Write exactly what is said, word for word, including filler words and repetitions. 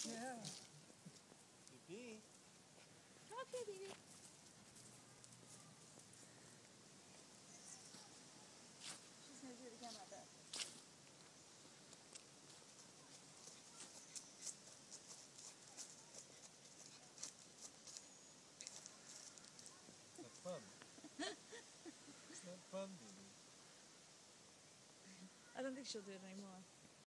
Yeah. Baby. Come up here, baby. She's gonna do it again, I bet. It's not fun. It's not fun, baby. I don't think she'll do it anymore.